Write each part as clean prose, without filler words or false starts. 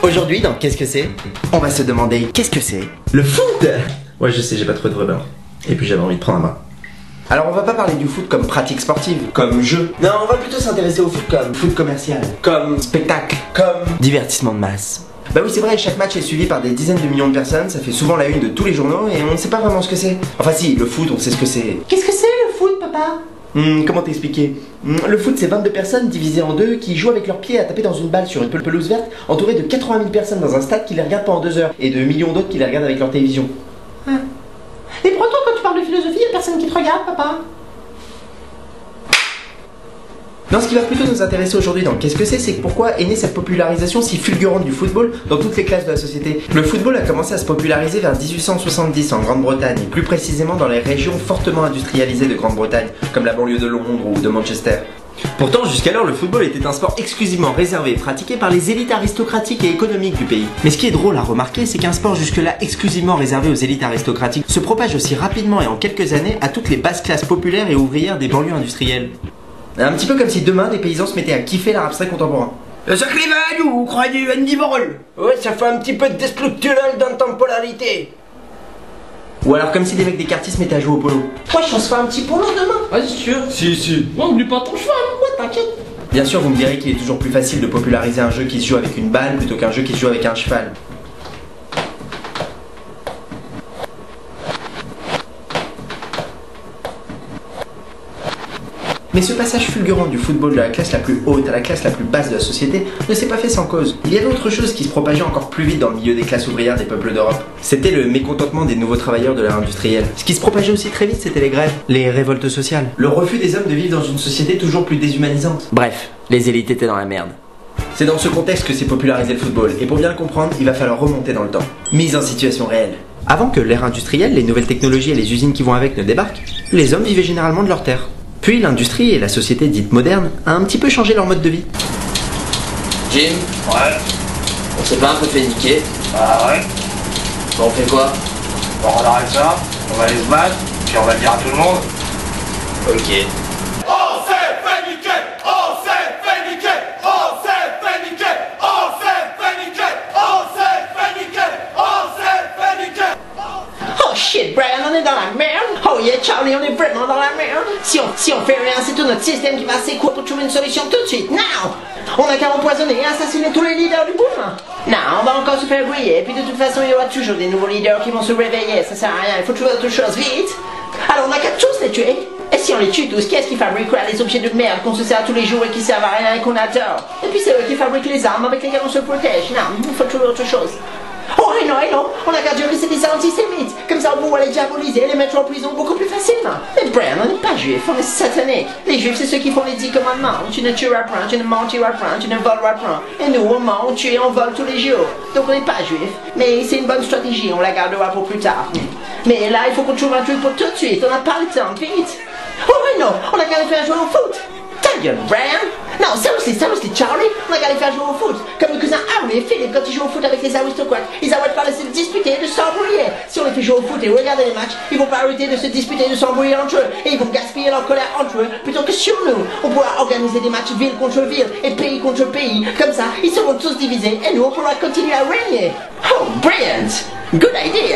Aujourd'hui, dans Qu'est-ce que c'est, on va se demander qu'est-ce que c'est le foot. Ouais, je sais, j'ai pas trouvé de rubber. Et puis j'avais envie de prendre un bain. Alors on va pas parler du foot comme pratique sportive, comme jeu. Non, on va plutôt s'intéresser au foot comme foot commercial, comme spectacle, comme divertissement de masse. Bah oui, c'est vrai, chaque match est suivi par des dizaines de millions de personnes, ça fait souvent la une de tous les journaux et on ne sait pas vraiment ce que c'est. Enfin si, le foot, on sait ce que c'est. Qu'est-ce que c'est le foot, papa? Comment t'expliquer? Le foot, c'est 22 personnes divisées en deux qui jouent avec leurs pieds à taper dans une balle sur une pelouse verte, entourées de 80 000 personnes dans un stade qui les regardent pendant 2 heures et de millions d'autres qui les regardent avec leur télévision. Et pourtant, quand tu parles de philosophie, y'a personne qui te regarde, papa. Non, ce qui va plutôt nous intéresser aujourd'hui dans Qu'est-ce que c'est pourquoi est née cette popularisation si fulgurante du football dans toutes les classes de la société. Le football a commencé à se populariser vers 1870 en Grande-Bretagne, et plus précisément dans les régions fortement industrialisées de Grande-Bretagne, comme la banlieue de Londres ou de Manchester. Pourtant, jusqu'alors, le football était un sport exclusivement réservé et pratiqué par les élites aristocratiques et économiques du pays. Mais ce qui est drôle à remarquer, c'est qu'un sport jusque-là exclusivement réservé aux élites aristocratiques se propage aussi rapidement et en quelques années à toutes les basses classes populaires et ouvrières des banlieues industrielles. Un petit peu comme si demain des paysans se mettaient à kiffer l'art abstrait contemporain. Sacré Valou, vous croyez Andy Warhol? Ouais, ça fait un petit peu de destructural dans temporalité. Ou alors comme si des mecs des quartiers se mettaient à jouer au polo. Ouais, on se fait un petit polo demain. Vas-y, sûr. Si. Non, oublie pas ton cheval. Ouais, t'inquiète. Bien sûr, vous me direz qu'il est toujours plus facile de populariser un jeu qui se joue avec une balle plutôt qu'un jeu qui se joue avec un cheval. Mais ce passage fulgurant du football de la classe la plus haute à la classe la plus basse de la société ne s'est pas fait sans cause. Il y avait autre chose qui se propageait encore plus vite dans le milieu des classes ouvrières des peuples d'Europe. C'était le mécontentement des nouveaux travailleurs de l'ère industrielle. Ce qui se propageait aussi très vite, c'était les grèves, les révoltes sociales, le refus des hommes de vivre dans une société toujours plus déshumanisante. Bref, les élites étaient dans la merde. C'est dans ce contexte que s'est popularisé le football, et pour bien le comprendre, il va falloir remonter dans le temps. Mise en situation réelle. Avant que l'ère industrielle, les nouvelles technologies et les usines qui vont avec ne débarquent, les hommes vivaient généralement de leurs terres. Puis l'industrie et la société dite moderne a un petit peu changé leur mode de vie. Jim? Ouais. On s'est pas un peu fait niquer? Bah ouais. Bon, on fait quoi? Bon, on arrête ça, on va aller se battre, puis on va le dire à tout le monde. Ok. On s'est fait niquer! On s'est fait niquer! On s'est fait niquer! On s'est fait niquer! On s'est fait niquer! On s'est fait niquer! Oh shit, Brian, on est dans la merde. Oh yeah, Charlie, on est vraiment dans la merde. Si on fait rien, c'est tout notre système qui va s'écouler pour trouver une solution tout de suite. Now! On a qu'à empoisonner et assassiner tous les leaders du mouvement. Non, on va encore se faire griller. Et puis de toute façon, il y aura toujours des nouveaux leaders qui vont se réveiller. Ça sert à rien, il faut trouver autre chose vite. Alors on a qu'à tous les tuer. Et si on les tue tous, qui est-ce qui fabriquera les objets de merde qu'on se sert tous les jours et qui servent à rien et qu'on adore? Et puis c'est eux qui fabriquent les armes avec lesquelles on se protège. Non, il faut trouver autre chose. Oh, et non, on a qu'à dire que c'est des antisémites. Comme ça, on pourra les diaboliser et les mettre en prison beaucoup plus facilement. Mais Brian, on n'est pas juifs, on est sataniques. Les juifs, c'est ceux qui font les 10 commandements. Tu ne tueras point, tu ne mentiras point, tu ne voleras point. Et nous, on ment, on tue et on vole tous les jours. Donc on n'est pas juifs. Mais c'est une bonne stratégie, on la gardera pour plus tard. Mais là, il faut qu'on trouve un truc pour tout de suite. On n'a pas le temps, vite. Oh, mais non, on a qu'à les faire jouer au foot. Ta gueule, Brian. Non, seriously, Charlie, on a qu'à les faire jouer au foot. Comme le cousin Harry et Philip quand ils jouent au foot avec les aristocrates. Ils n'arrêtent pas de se disputer, de s'embrouiller. Si on les fait jouer au foot et regarder les matchs, ils vont pas arrêter de se disputer, de s'embrouiller entre eux. Et ils vont gaspiller leur colère entre eux plutôt que sur nous. On pourra organiser des matchs ville contre ville et pays contre pays. Comme ça, ils seront tous divisés et nous, on pourra continuer à régner. Oh, brilliant. Good idea.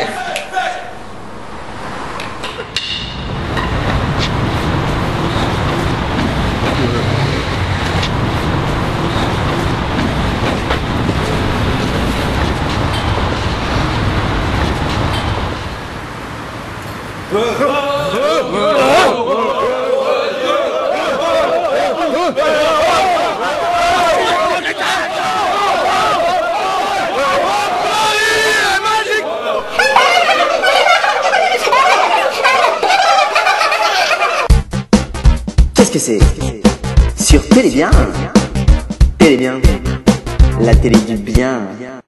Qu'est-ce que c'est? Sur Télé Bien? Télé Bien, la télé du bien.